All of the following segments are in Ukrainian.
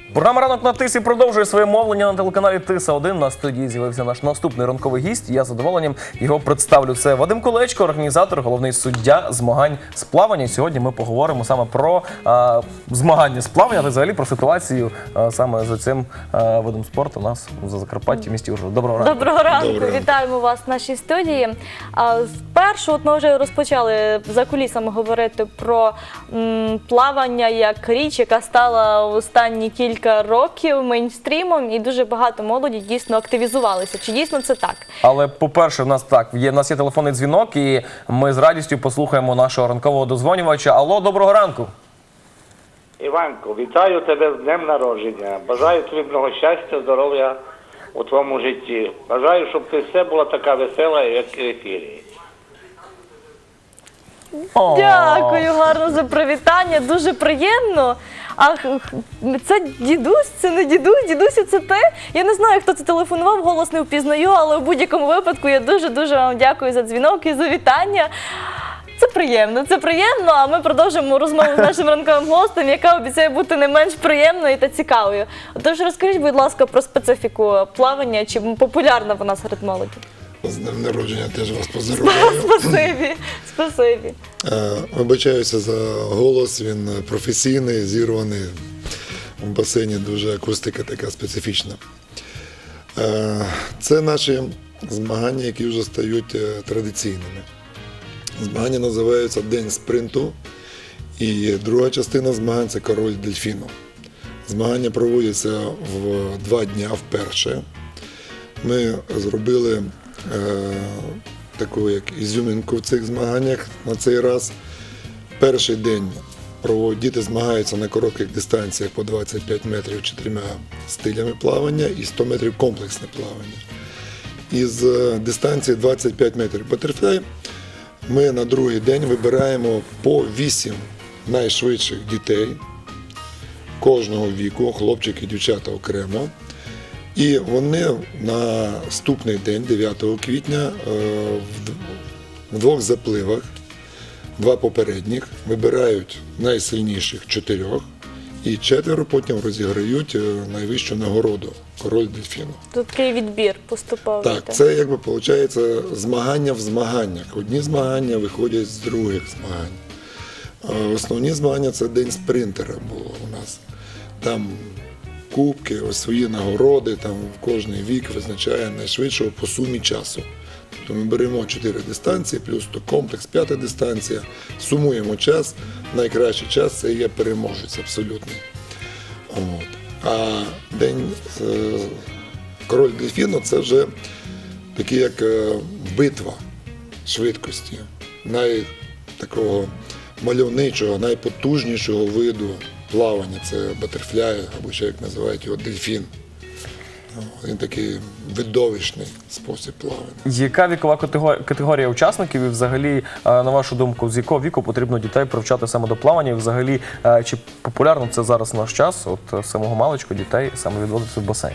Програма «Ранок на Тисі» продовжує своє мовлення на телеканалі Тиса-1. На студії з'явився наш наступний ранковий гість. Я з задоволенням його представлю. Це Вадим Колечко, організатор, головний суддя змагань з плавання. Сьогодні ми поговоримо саме про змагання з плавання, але взагалі про ситуацію саме за цим видом спорту у нас в Закарпатті, в місті Ужгород. Доброго ранку. Доброго ранку. Вітаємо вас в нашій студії. Спершу ми вже розпочали за кулісами говорити про плавання як річ, яка стала в останні кілька років мейнстрімом, і дуже багато молоді дійсно активізувалися. Чи дійсно це так? Але, по-перше, в нас є телефонний дзвінок, і ми з радістю послухаємо нашого ранкового дозвонювача. Алло, доброго ранку. Іванко, вітаю тебе з днем народження. Бажаю тобі много щастя, здоров'я у твоєму житті. Бажаю, щоб ти все була така весела, як в ефірі. Дякую, гарно за привітання, дуже приємно. А це дідусь, це не дідусь, дідусю це ти? Я не знаю, хто це телефонував, голос не впізнаю, але в будь-якому випадку я дуже-дуже вам дякую за дзвінок і за вітання. Це приємно, а ми продовжимо розмову з нашим ранковим гостем, яка обіцяє бути не менш приємною та цікавою. Отож, розкажіть, будь ласка, про специфіку плавання, чи популярна вона серед молоді? З днем народження теж вас поздоровляю. Спасибі. Вибачаюся за голос, він професійний, зірваний. В басейні дуже акустика така специфічна. Це наші змагання, які вже стають традиційними. Змагання називаються День спринту, і друга частина змагань – це Король дельфіну. Змагання проводяться в 2 дні вперше. Ми зробили таку як ізюминку в цих змаганнях на цей раз. Перший день діти змагаються на коротких дистанціях по 25 метрів 4 стилями плавання і 100 метрів комплексне плавання. Із дистанції 25 метрів батерфляй ми на другий день вибираємо по 8 найшвидших дітей кожного віку, хлопчики і дівчата окремо. І вони на наступний день, 9 квітня, в 2 запливах, 2 попередніх, вибирають найсильніших 4, і 4 потім розіграють найвищу нагороду – Король дельфіну. Тут такий відбір поступовий. Так, це, якби, виходить, змагання в змаганнях. Одні змагання виходять з других змагань. Основні змагання – це День спринтера було у нас. Там кубки, ось свої нагороди, там в кожний вік визначає найшвидшого по сумі часу. Тобто ми беремо 4 дистанції, плюс то комплекс, 5-та дистанція, сумуємо час, найкращий час – це є переможець абсолютний. А День Король дельфіну – це вже такий як битва швидкості, такого мальовничого, найпотужнішого виду плавання, це батерфляй, або ще як називають його дельфін. Він такий видовищний спосіб плавання. Яка вікова категорія учасників і взагалі, на вашу думку, з якого віку потрібно дітей привчати саме до плавання? І взагалі, чи популярно це зараз в наш час, от самого маличку дітей саме відводити в басейн?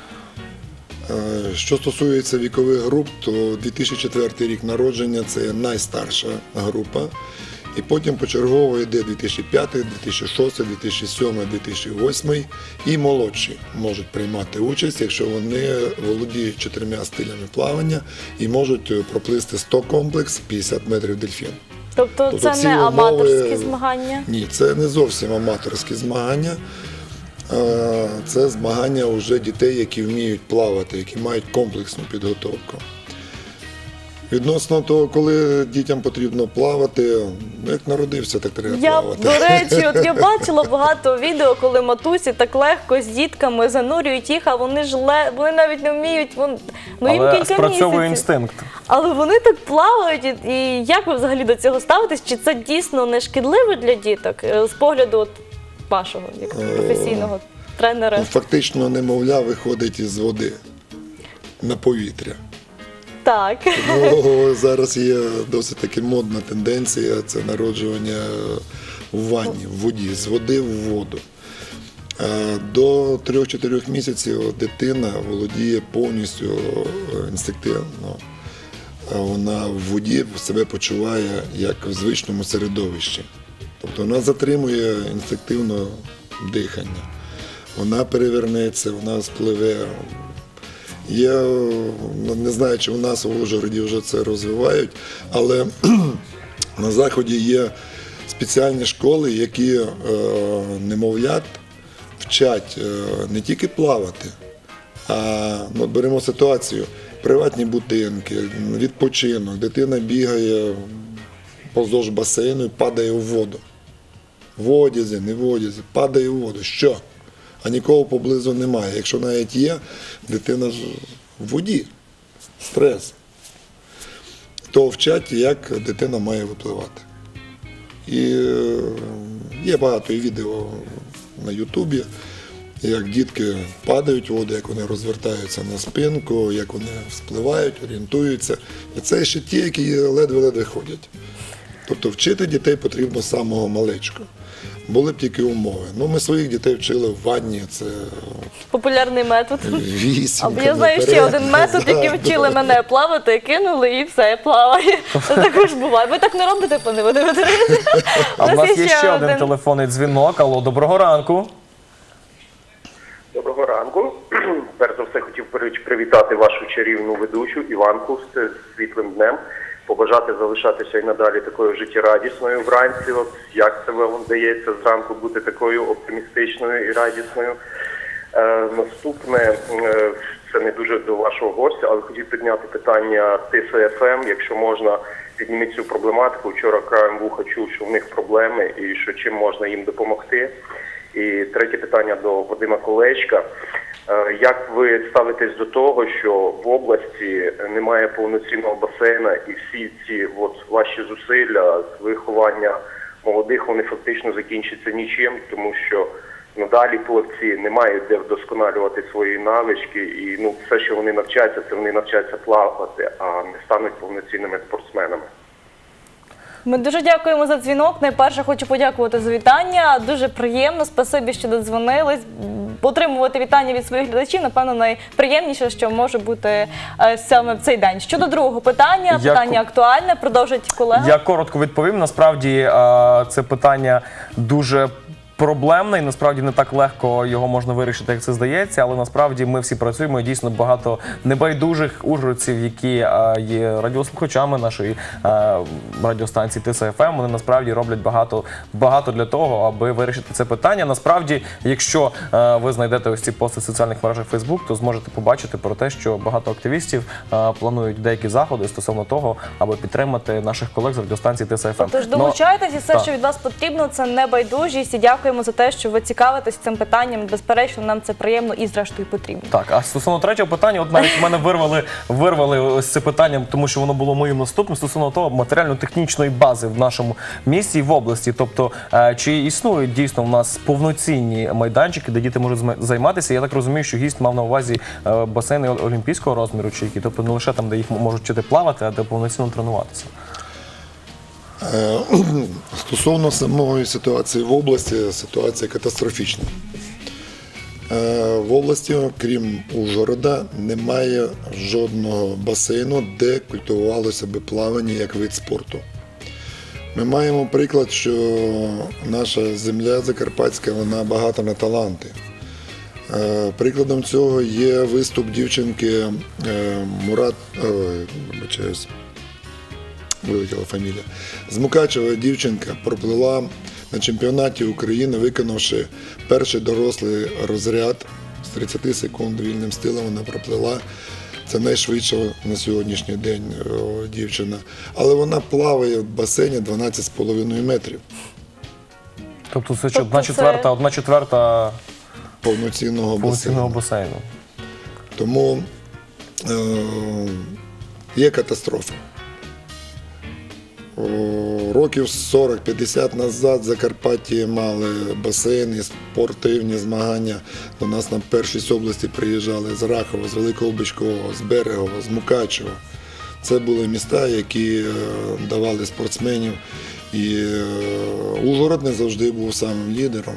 Що стосується вікових груп, то 2004 рік народження – це найстарша група. І потім почергово йде 2005, 2006, 2007, 2008 і молодші можуть приймати участь, якщо вони володіють 4 стилями плавання і можуть проплисти 100 комплекс, 50 метрів дельфін. Тобто це не аматорські змагання? Ні, це не зовсім аматорські змагання. Це змагання вже дітей, які вміють плавати, які мають комплексну підготовку. Відносно того, коли дітям потрібно плавати, як народився, так треба плавати. До речі, от я бачила багато відео, коли матусі так легко з дітками занурюють їх, а вони навіть не вміють, їм кілька місяців. Спрацьовує інстинкт. Але вони так плавають, і як ви взагалі до цього ставитесь? Чи це дійсно не шкідливо для діток, з погляду вашого, як професійного тренера? Фактично немовля виходить із води на повітря. Так. Тому зараз є досить таки модна тенденція – це народжування в ванні, в воді, з води в воду. До 3-4 місяців дитина володіє повністю інстинктивно. Вона в воді себе почуває як в звичному середовищі. Тобто вона затримує інстинктивно дихання. вона перевернеться, вона спливе. Я не знаю, чи у нас в Ужгороді вже це розвивають, але на Заході є спеціальні школи, які немовлят вчать не тільки плавати, а беремо ситуацію, приватні будинки, відпочинок, дитина бігає поздовж басейну і падає у воду. В одязі, не в одязі, падає у воду. Що? А нікого поблизу немає. Якщо навіть є, дитина ж в воді, стрес. То вчать, як дитина має випливати. І є багато відео на Ютубі, як дітки падають в воду, як вони розвертаються на спинку, як вони вспливають, орієнтуються. І це ще ті, які ледве-ледве ходять. Тобто вчити дітей потрібно з самого маличку. Були б тільки умови. Ми своїх дітей вчили в ванні, це Популярний метод. вісімка. Я знаю ще один метод, який вчили мене плавати, кинули і все, плаває. Це також буває. Ви так не робите, пане Володимире? А в нас є ще один телефонний дзвінок. Алло, доброго ранку. Доброго ранку. Перш за все хотів привітати вашу чарівну ведучу Іванку з світлим днем. Побажати залишатися і надалі такою життєрадісною вранці. От як себе вам вдається зранку бути такою оптимістичною і радісною. Наступне, це не дуже до вашого гостя, але хотів підняти питання Тиса ФМ, якщо можна, підніміть цю проблематику. Вчора краєм вуха чув, що в них проблеми і що чим можна їм допомогти. І третє питання до Вадима Колечка. Як ви ставитесь до того, що в області немає повноцінного басейна і всі ці ваші зусилля з виховання молодих, вони фактично закінчаться нічим, тому що надалі плавці не мають де вдосконалювати свої навички і все, що вони навчаться, це вони навчаться плавати, а не стануть повноцінними спортсменами. Ми дуже дякуємо за дзвінок. Найперше хочу подякувати за вітання. Дуже приємно, спасибі, що додзвонились. Отримувати вітання від своїх глядачів, напевно, найприємніше, що може бути саме в цей день. Щодо другого питання, питання актуальне, продовжить колега. Я коротко відповім. Насправді це питання дуже проблемне і насправді не так легко його можна вирішити, як це здається, але насправді ми всі працюємо і дійсно багато небайдужих ужгородців, які є радіослухачами нашої радіостанції Тиса ФМ, вони насправді роблять багато для того, аби вирішити це питання. Насправді, якщо ви знайдете ось ці пости в соціальних мережах Facebook, то зможете побачити про те, що багато активістів планують деякі заходи стосовно того, аби підтримати наших колег з радіостанції Тиса ФМ. Тож долучайтесь, і все, що від вас потрібно, це небайдужість. І дякуємо за те, що ви цікавитесь цим питанням. Безперечно, нам це приємно і зрештою потрібно. Так, а стосовно третього питання, от навіть в мене вирвали ось це питання, тому що воно було моїм наступним, стосовно того матеріально-технічної бази в нашому місті і в області. Тобто, чи існують дійсно в нас повноцінні майданчики, де діти можуть займатися? Я так розумію, що гість мав на увазі басейни олімпійського розміру, чи які, тобто не лише там, де їх можуть вчити плавати, а де повноцінно тренуватися. Стосовно самої ситуації в області, ситуація катастрофічна. В області, крім Ужгорода, немає жодного басейну, де культивувалося би плавання як вид спорту. Ми маємо приклад, що наша земля закарпатська, вона багата на таланти. Прикладом цього є виступ дівчинки вилетіла фамілія. З Мукачева дівчинка проплила на чемпіонаті України, виконавши перший дорослий розряд з 30 секунд вільним стилем вона проплила. Це найшвидша на сьогоднішній день дівчина. Але вона плаває в басейні 12,5 метрів. Тобто це одна четверта повноцінного басейну. Тому є катастрофа. Років 40-50 назад в Закарпатті мали басейни, спортивні змагання. До нас на першість області приїжджали з Рахова, з Великого Бичкового, з Берегова, з Мукачева. Це були міста, які давали спортсменів. І Ужгород не завжди був самим лідером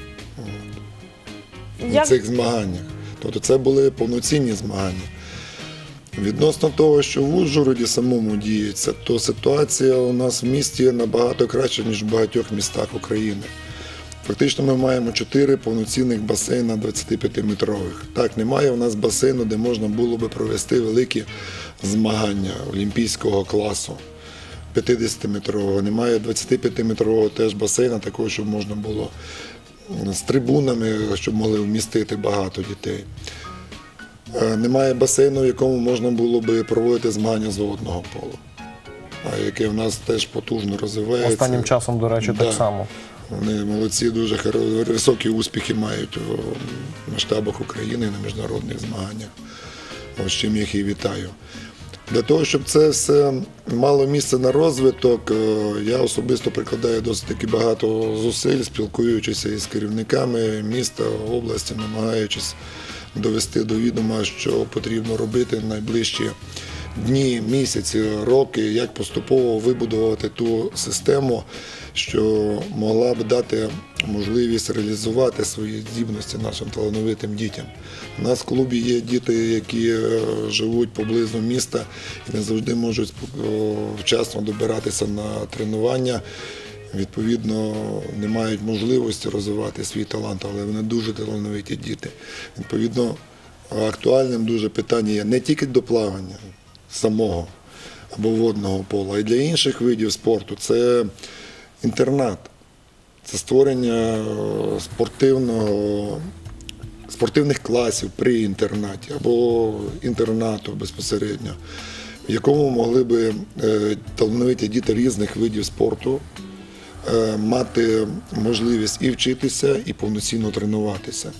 в цих змаганнях. Тобто це були повноцінні змагання. Відносно того, що в Ужгороді самому діється, то ситуація у нас в місті набагато краща, ніж в багатьох містах України. Фактично ми маємо 4 повноцінних басейна 25-метрових. Так, немає у нас басейну, де можна було би провести великі змагання олімпійського класу. 50-метрового, немає 25-метрового теж басейна, такого, щоб можна було з трибунами, щоб могли вмістити багато дітей. Немає басейну, в якому можна було би проводити змагання з водного полу, яке в нас теж потужно розвивається. Останнім часом, до речі, так само. Вони молодці, дуже високі успіхи мають в масштабах України на міжнародних змаганнях. З чим їх і вітаю. Для того, щоб це все мало місце на розвиток, я особисто прикладаю досить таки багато зусиль, спілкуючися із керівниками міста, області, намагаючись довести до відома, що потрібно робити в найближчі дні, місяці, роки, як поступово вибудувати ту систему, що могла б дати можливість реалізувати свої здібності нашим талановитим дітям. У нас в клубі є діти, які живуть поблизу міста і не завжди можуть вчасно добиратися на тренування. Відповідно, не мають можливості розвивати свій талант, але вони дуже талановиті діти. Відповідно, актуальним дуже питання є не тільки до плавання самого або водного пола, а й для інших видів спорту. Це інтернат, це створення спортивних класів при інтернаті або інтернату безпосередньо, в якому могли би талановиті діти різних видів спорту мати можливість і вчитися, і повноцінно тренуватися.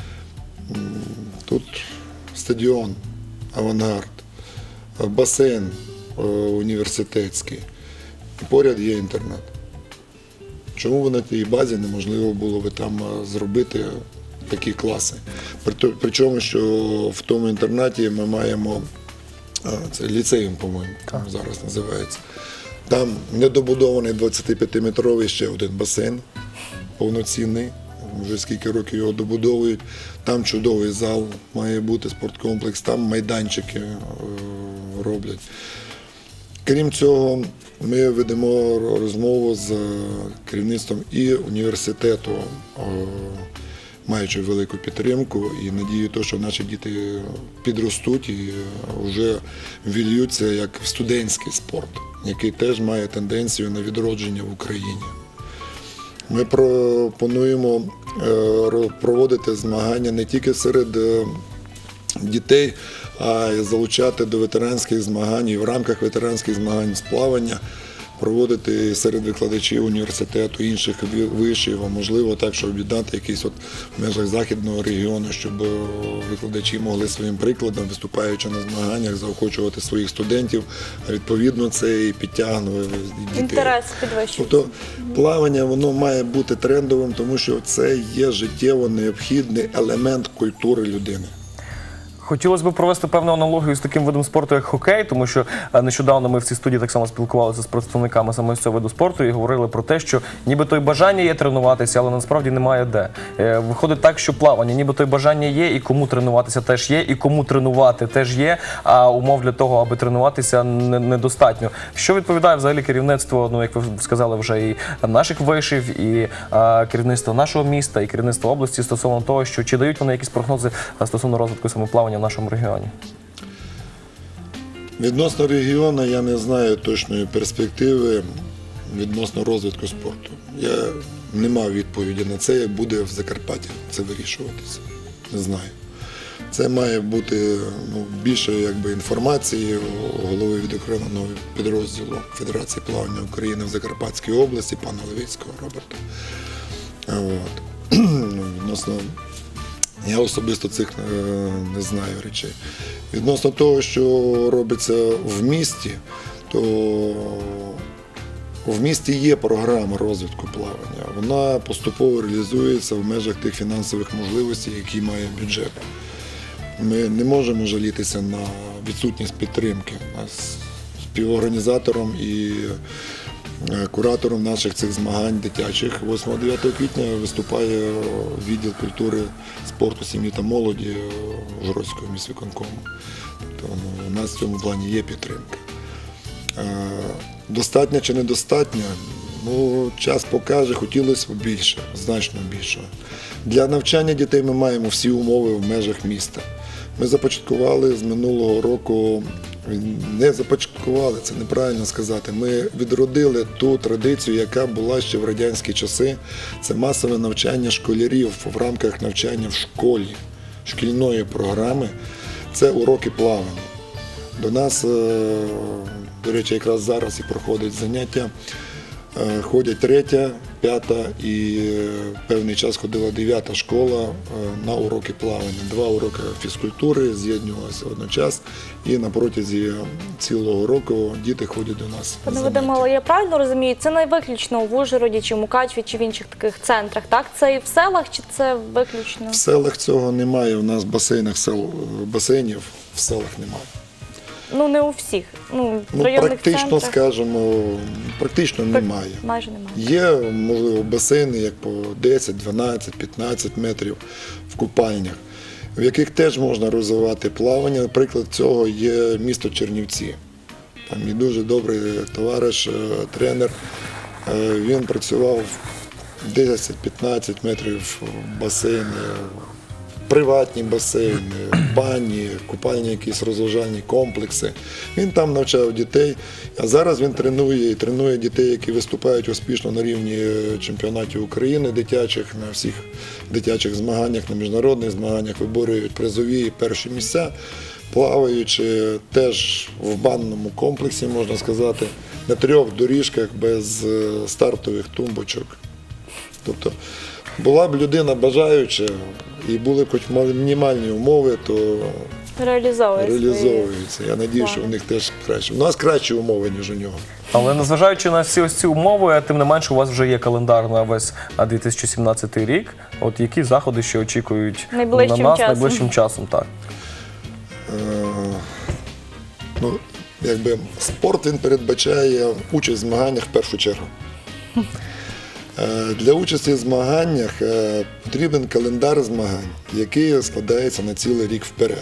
Тут стадіон, авангард, басейн університетський, і поряд є інтернат. Чому б на тій базі неможливо було би там зробити такі класи? Причому, що в тому інтернаті ми маємо, це ліцеєм, по-моєму, зараз називається, там недобудований 25-метровий ще один басейн, повноцінний, вже скільки років його добудовують. Там чудовий зал має бути, спорткомплекс, там майданчики роблять. Крім цього, ми ведемо розмову з керівництвом і університету, маючи велику підтримку, і надію, що наші діти підростуть і вже вільються як в студентський спорт, який теж має тенденцію на відродження в Україні. Ми пропонуємо проводити змагання не тільки серед дітей, а й залучати до ветеранських змагань і в рамках ветеранських змагань з плавання проводити серед викладачів університету, інших вишів, а можливо так, щоб об'єднати якийсь в межах західного регіону, щоб викладачі могли своїм прикладом, виступаючи на змаганнях, заохочувати своїх студентів, а відповідно це і підтягнує дітей. Інтерес підвищується. Тобто плавання, воно має бути трендовим, тому що це є життєво необхідний елемент культури людини. Хотілося б провести певну аналогію з таким видом спорту, як хокей, тому що нещодавно ми в цій студії так само спілкувалися з представниками саме цього виду спорту і говорили про те, що нібито й бажання є тренуватися, але насправді немає де. Виходить так, що плавання, нібито й бажання є, і кому тренуватися теж є, і кому тренувати теж є, а умов для того, аби тренуватися, недостатньо. Що відповідає взагалі керівництво, як ви сказали, вже і наших вишів, і керівництво нашого міста, і керівництво області стосовно того, що чи дають вони якісь прогнози стосовно розвитку саме плавання в нашому регіоні? Відносно регіону я не знаю точної перспективи відносно розвитку спорту. Я не мав відповіді на це, як буде в Закарпатті це вирішуватися. Не знаю. Це має бути більше інформації у голови відокремленого підрозділу Федерації плавання України в Закарпатській області, пана Левицького Роберта. Відносно я особисто цих не знаю речей. Відносно того, що робиться в місті, то в місті є програма розвитку плавання. Вона поступово реалізується в межах тих фінансових можливостей, які має бюджет. Ми не можемо жалітися на відсутність підтримки. Співорганізатором і куратором наших цих змагань дитячих 8-9 квітня виступає відділ культури, спорту, сім'ї та молоді Ужгородського міськвиконкому. Тобто у нас в цьому плані є підтримка. Достатньо чи недостатньо? Ну, час покаже, хотілося б більше, значно більше. Для навчання дітей ми маємо всі умови в межах міста. Ми започаткували з минулого року, не започаткували, це неправильно сказати, ми відродили ту традицію, яка була ще в радянські часи. Це масове навчання школярів в рамках навчання в школі, шкільної програми. Це уроки плавання. До нас, до речі, якраз зараз і проходить заняття. Ходять 3, 5 і певний час ходила 9 школа на уроки плавання. 2 уроки фізкультури з'єднувалися одночас, і на протязі цілого року діти ходять до нас. Пане Вадиме, але я правильно розумію, це не виключно в Ужгороді, чи в Мукачеві, чи в інших таких центрах, так? Це і в селах, чи це виключно? В селах цього немає, у нас басейнів в селах немає. Ну, не у всіх. Ну, в районних практично, центрах скажімо, практично немає. майже немає. Є, можливо, басейни, як по 10, 12, 15 метрів в купальнях, в яких теж можна розвивати плавання. Наприклад, цього є місто Чернівці. Там і дуже добрий товариш, тренер. Він працював 10-15 метрів басейни, приватні басейни, бані, купальні якісь розважальні комплекси. Він там навчав дітей, а зараз він тренує дітей, які виступають успішно на рівні чемпіонатів України дитячих, на всіх дитячих змаганнях, на міжнародних змаганнях, виборюють призові і перші місця, плаваючи теж в банному комплексі, можна сказати, на 3 доріжках без стартових тумбочок. Тобто, була б людина бажаюча і були б хоч мінімальні умови, то реалізовується. Я сподіваюся, що у них теж краще. У нас кращі умови, ніж у нього. Але незважаючи на всі ось ці умови, тим не менше у вас вже є календар на весь 2017 рік. От які заходи ще очікують Найближчим на нас часом. найближчим часом? Так. Спорт він передбачає участь в змаганнях в першу чергу. Для участі в змаганнях потрібен календар змагань, який складається на цілий рік вперед.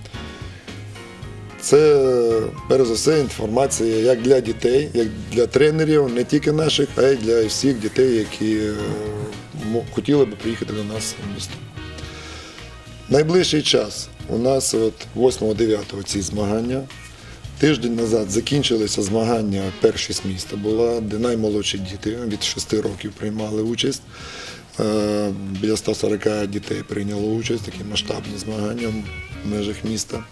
Це, перш за все, інформація як для дітей, як для тренерів, не тільки наших, а й для всіх дітей, які хотіли б приїхати до нас в місто. Найближчий час у нас 8-9 ці змагання. Тиждень назад закінчилися змагання першість міста. Була, де наймолодші діти від 6 років приймали участь. Біля 140 дітей прийняло участь, такі масштабні змагання в межах міста.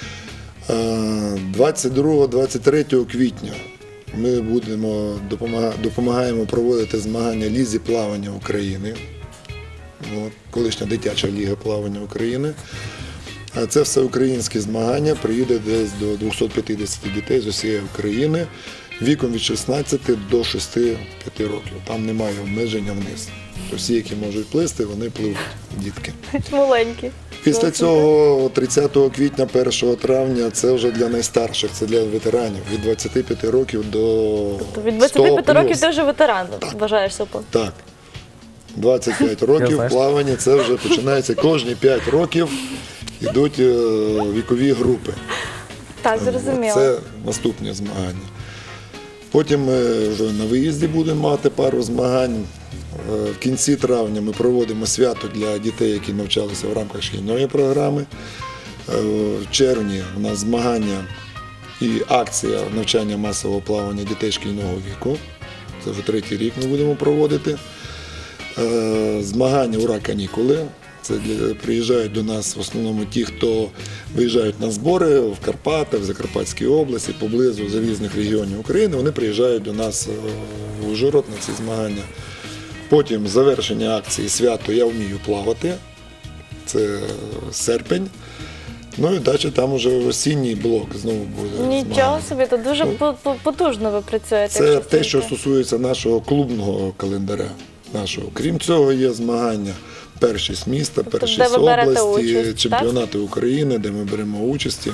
22-23 квітня ми допомагаємо проводити змагання Лізі плавання України, колишня дитяча ліга плавання України. Це всеукраїнські змагання, приїде десь до 250 дітей з усієї України віком від 16 до 6-5 років. Там немає обмеження вниз. Тобто всі, які можуть плисти, вони пливуть, дітки. Маленькі. Після цього 30 квітня, 1 травня це вже для найстарших, це для ветеранів від 25 років до 100+. Тобто від 25 років ти вже ветеран, вважаєш себе? Так. 25 років плавання, це вже починається кожні 5 років. Йдуть вікові групи. Так, зрозуміло. Це наступні змагання. Потім ми вже на виїзді будемо мати пару змагань. В кінці травня ми проводимо свято для дітей, які навчалися в рамках шкільної програми. В червні у нас змагання і акція навчання масового плавання дітей шкільного віку. Це вже 3-й рік ми будемо проводити. Змагання «Ура, канікули». Це приїжджають до нас в основному ті, хто виїжджають на збори в Карпати, в Закарпатській області, поблизу залізних регіонів України. Вони приїжджають до нас в Ужгород на ці змагання. Потім завершення акції «Свято я вмію плавати». Це серпень. Ну і далі там вже осінній блок знову буде. Нічого собі, то дуже потужно ви працюєте. Це те, що стосується нашого клубного календаря. Крім цього, є змагання першість міста, першість області, чемпіонати України, де ми беремо участь.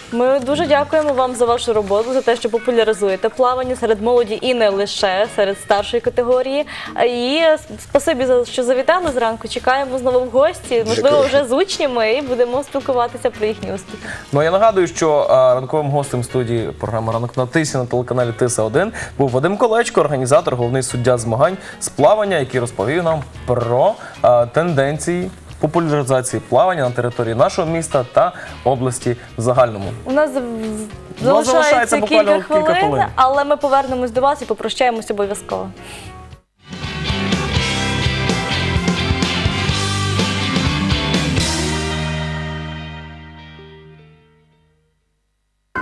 Ми дуже дякуємо вам за вашу роботу, за те, що популяризуєте плавання серед молоді і не лише серед старшої категорії. І спасибі за що завітали зранку. Чекаємо знову в гості, можливо, Дякую. вже з учнями, і будемо спілкуватися про їхні успіхи. Ну, я нагадую, що ранковим гостем студії програми «Ранок на тисі» на телеканалі Тиса-1 був Вадим Колечко, організатор, головний суддя змагань з плавання, який розповів нам про тенденції популяризації плавання на території нашого міста та області в загальному. У нас залишається залишається буквально кілька кілька хвилин, хвилин. але ми повернемось до вас і попрощаємось обов'язково.